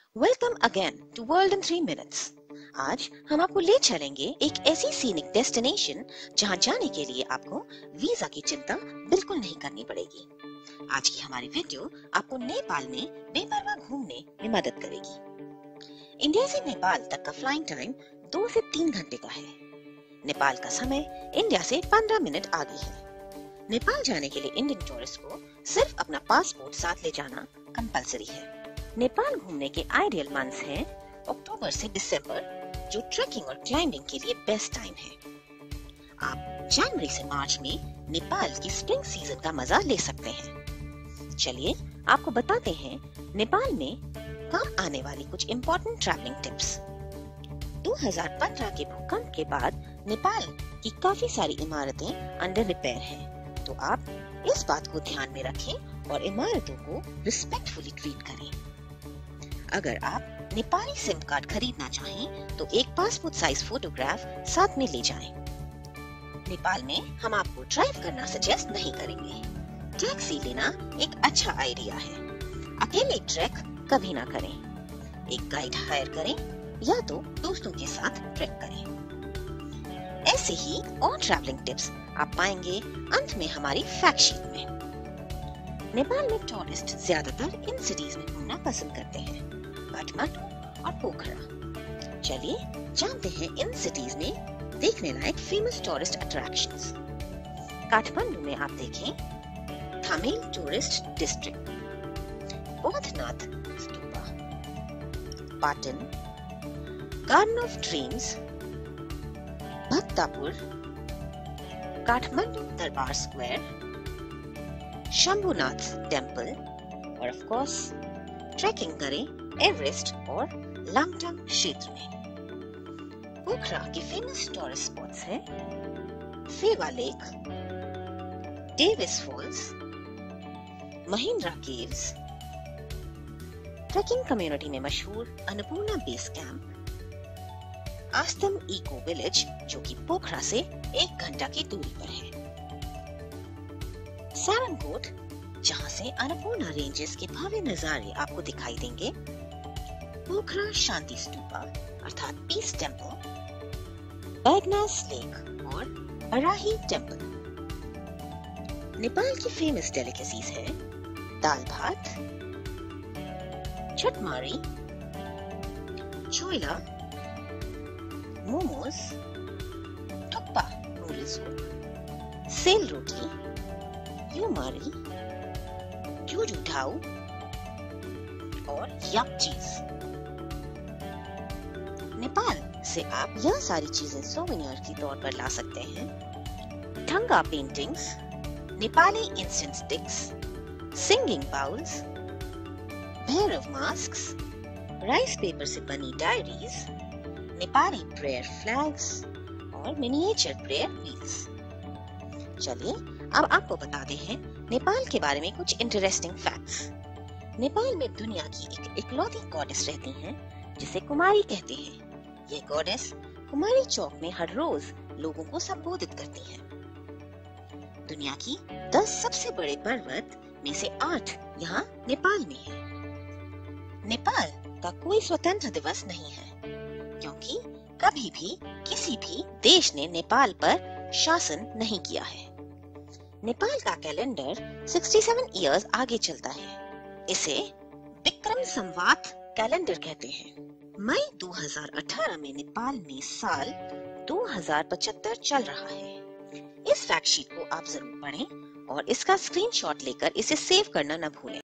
Welcome again to world in 3 minutes. आज हम आपको ले चलेंगे एक ऐसी सीनिक डेस्टिनेशन जहां जाने के लिए आपको वीजा की चिंता बिल्कुल नहीं करनी पड़ेगी। आज की हमारी वीडियो आपको नेपाल में बेपरवाह घूमने में मदद करेगी। इंडिया से नेपाल तक का फ्लाइंग टाइम 2 से 3 घंटे का है। नेपाल का समय इंडिया से 15 मिनट आगे है। नेपाल जाने के लिए इंडियन टूरिस्ट को सिर्फ अपना पासपोर्ट साथ ले जाना कंपलसरी है। नेपाल घूमने के आइडियल मंथ्स हैं अक्टूबर से दिसंबर, जो ट्रैकिंग और क्लाइंबिंग के लिए बेस्ट टाइम है। आप जनवरी से मार्च में नेपाल की स्प्रिंग सीजन का मजा ले सकते हैं। चलिए आपको बताते हैं नेपाल में काम आने वाली कुछ इम्पोर्टेंट ट्रैवलिंग टिप्स। 2015 के भूकंप के बाद नेपाल की काफी सारी इमारतें अंडर रिपेयर हैं, तो आप इस बात को ध्यान में रखें और इमारतों को रिस्पेक्टफुली ट्रीट करें। अगर आप नेपाली सिम कार्ड खरीदना चाहें तो एक पासपोर्ट साइज फोटोग्राफ साथ में ले जाएं। नेपाल में हम आपको ड्राइव करना सजेस्ट नहीं करेंगे। टैक्सी लेना एक अच्छा आइडिया है। अकेले ट्रैक कभी ना करें। एक गाइड हायर करें या तो दोस्तों के साथ ट्रैक करें। ऐसे ही और ट्रैवलिंग टिप्स आप पाएंगे अंत में हमारी फैक्ट शीट में। नेपाल में टूरिस्ट ज्यादातर इन सिटीज में घूमना पसंद करते हैं, काठमांडू और पोखरा। चलिए जानते हैं इन सिटीज में देखने लायक फेमस टूरिस्ट अट्रैक्शंस। काठमांडू में आप देखें Thamel tourist district, Boudhanath stupa, Patan, garden of dreams, Bhaktapur, Kathmandu Durbar square, Shambhunath temple और ऑफ कोर्स ट्रैकिंग करें एवरेस्ट और लामटम क्षेत्र में। पोखरा के फेमस टूरिस्ट स्पॉट्स हैं Phewa lake, Davis falls, Mahendra caves, trekking community में मशहूर Annapurna base camp, Astam eco village जो कि पोखरा से 1 घंटा की दूरी पर है, सारंगकोट जहां से अन्नपूर्णा रेंजेस के भव्य नजारे आपको दिखाई देंगे, पोखरा शांति स्तूपा अर्थात पीस टेम्पल, बैगनास लेक और बराही टेम्पल। नेपाल की फेमस डेलिकेसीज है दाल भात, छठमारी, छोइला, मोमोज, थुक्पा नूडल सूप, सेल रोटी, यूमारी, जूजू ढाऊ और याक चीज। नेपाल से आप यह सारी चीजें सोवेनियर के तौर पर ला सकते हैं। Thangka paintings, Nepali incense sticks, singing bowls, Bhairav masks, rice paper से बनी डायरीज, नेपाली प्रेयर फ्लैग्स और मिनिएचर प्रेयर व्हील्स। चलिए अब आपको बताते हैं नेपाल के बारे में कुछ इंटरेस्टिंग फैक्ट्स। नेपाल में दुनिया की एक इकलौती गॉडेस रहती हैं जिसे कुमारी कहते हैं। ये गॉडेस कुमारी चौक में हर रोज लोगों को संबोधित करती है। दुनिया की 10 सबसे बड़े पर्वत में से 8 यहाँ नेपाल में है। नेपाल का कोई स्वतंत्र दिवस नहीं है क्योंकि कभी भी किसी भी देश ने नेपाल पर शासन नहीं किया है। नेपाल का कैलेंडर 67 इयर्स आगे चलता है। इसे विक्रम संवत कैलेंडर कहते हैं। मई 2018 में नेपाल में साल 2075 चल रहा है। इस फैक्ट शीट को आप जरूर पढ़ें और इसका स्क्रीनशॉट लेकर इसे सेव करना न भूलें।